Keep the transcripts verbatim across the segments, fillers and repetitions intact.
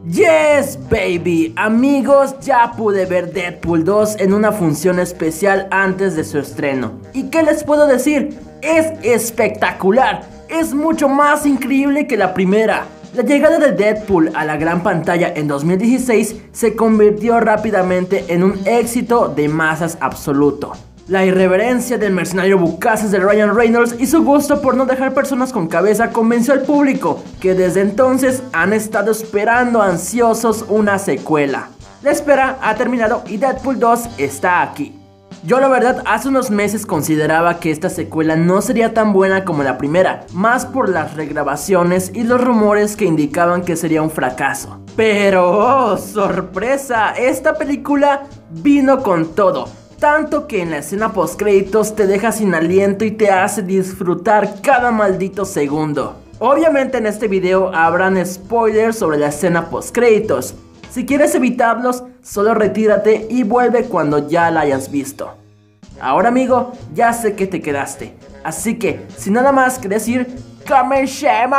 Yes baby, amigos, ya pude ver Deadpool dos en una función especial antes de su estreno. ¿Y qué les puedo decir? Es espectacular, es mucho más increíble que la primera. La llegada de Deadpool a la gran pantalla en dos mil dieciséis se convirtió rápidamente en un éxito de masas absoluto. La irreverencia del mercenario bucaces de Ryan Reynolds y su gusto por no dejar personas con cabeza convenció al público, que desde entonces han estado esperando ansiosos una secuela. La espera ha terminado y Deadpool dos está aquí. Yo la verdad hace unos meses consideraba que esta secuela no sería tan buena como la primera, más por las regrabaciones y los rumores que indicaban que sería un fracaso. Pero oh, sorpresa, esta película vino con todo. Tanto que en la escena post créditos te deja sin aliento y te hace disfrutar cada maldito segundo. Obviamente en este video habrán spoilers sobre la escena post créditos. Si quieres evitarlos, solo retírate y vuelve cuando ya la hayas visto. Ahora amigo, ya sé que te quedaste, así que sin nada más que decir, ¡comencemos!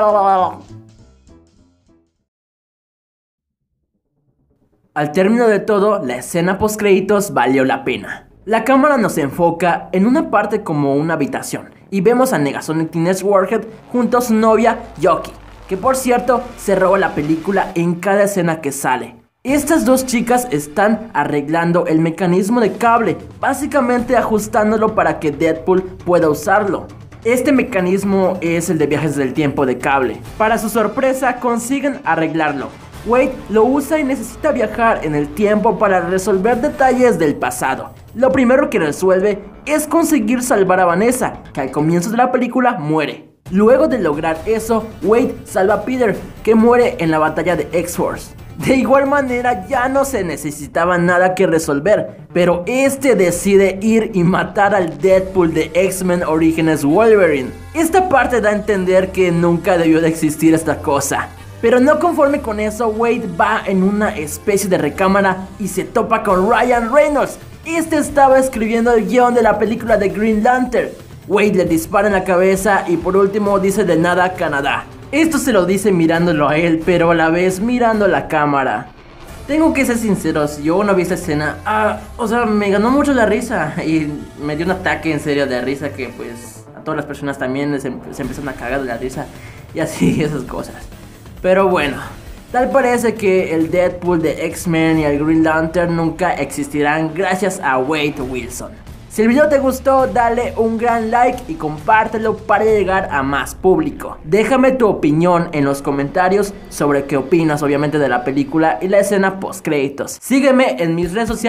Al término de todo, la escena post créditos valió la pena. La cámara nos enfoca en una parte como una habitación y vemos a Negasonic Teenage Warhead junto a su novia Yoki, que por cierto se roba la película en cada escena que sale. Estas dos chicas están arreglando el mecanismo de cable, básicamente ajustándolo para que Deadpool pueda usarlo. Este mecanismo es el de viajes del tiempo de cable. Para su sorpresa consiguen arreglarlo. Wade lo usa y necesita viajar en el tiempo para resolver detalles del pasado. Lo primero que resuelve es conseguir salvar a Vanessa, que al comienzo de la película muere. Luego de lograr eso, Wade salva a Peter, que muere en la batalla de X-Force. De igual manera ya no se necesitaba nada que resolver, pero este decide ir y matar al Deadpool de X-Men Orígenes Wolverine. Esta parte da a entender que nunca debió de existir esta cosa. Pero no conforme con eso, Wade va en una especie de recámara y se topa con Ryan Reynolds. Este estaba escribiendo el guión de la película de Green Lantern. Wade le dispara en la cabeza y por último dice de nada Canadá. Esto se lo dice mirándolo a él, pero a la vez mirando la cámara. Tengo que ser sincero, si yo no vi esta escena, ah, o sea, me ganó mucho la risa y me dio un ataque en serio de risa que pues a todas las personas también se, se empezaron a cagar de la risa y así esas cosas. Pero bueno, tal parece que el Deadpool de X-Men y el Green Lantern nunca existirán gracias a Wade Wilson. Si el video te gustó, dale un gran like y compártelo para llegar a más público. Déjame tu opinión en los comentarios sobre qué opinas obviamente de la película y la escena post créditos. Sígueme en mis redes sociales.